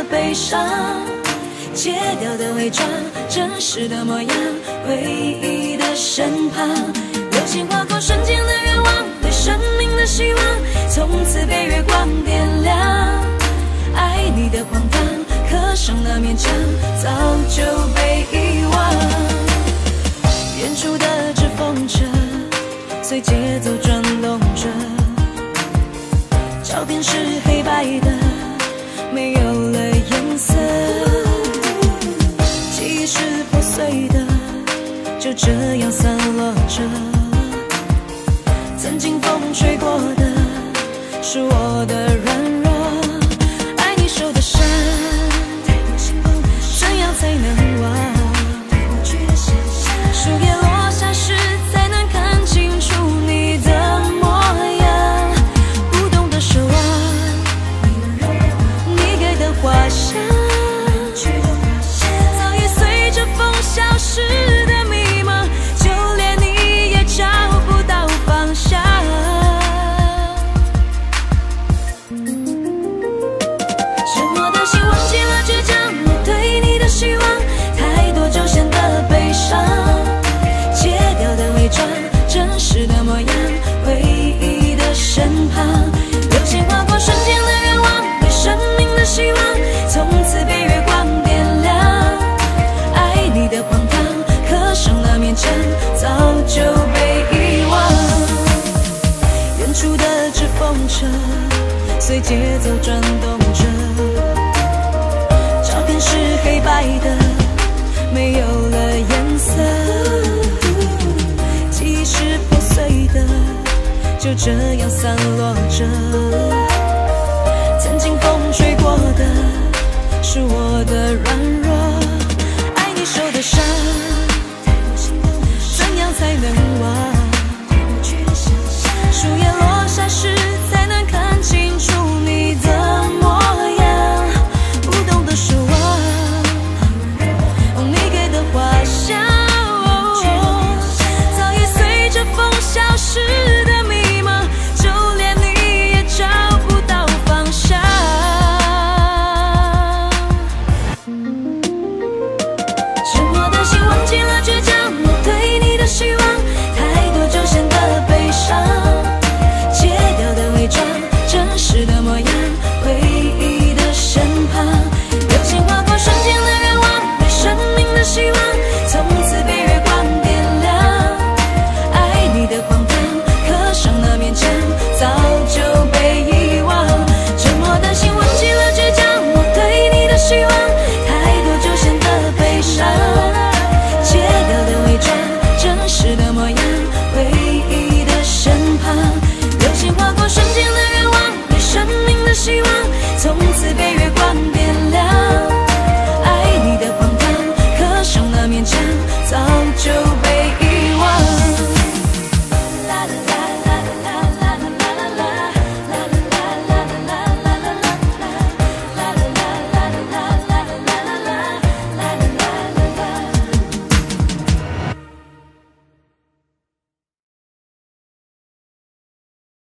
的悲伤，戒掉的伪装，真实的模样，回忆的身旁。流星划过瞬间的愿望，对生命的希望，从此被月光点亮。爱你的荒唐，刻上的勉强，早就被遗忘。远处的纸风车，随节奏转动着，照片是黑白的，没有了颜色。记忆是破碎的，就这样散落着。曾经风吹过的，是我的软弱。爱你受的伤，怎样才能忘？树叶落下时，才能看清楚你的模样。不懂得奢望，你给的花香，早已随着风消失的迷茫，就连你也找不到方向。沉默的心忘记了倔强，我对你的希望，太多就显得悲伤。戒掉的伪装，真实的模样，回忆的身旁。流星划过瞬间的愿望，对生命的希望，从此被月光点亮。爱你的荒唐，刻上了勉强，早就被遗忘。远处的纸风车，随节奏转动着，照片是黑白的，没有了颜色。记忆是破碎的，就这样散落着。曾经风吹过的，是我的软弱。爱你受的伤，怎样才能忘？树叶落下时，才能看清楚你的模样。不懂得奢望，你给的花香，早已随着风消失的迷茫，就连你也找不到方向。沉默的心忘记了倔强，我对你的希望，太多就显得悲伤。戒掉的伪装，真实的模样，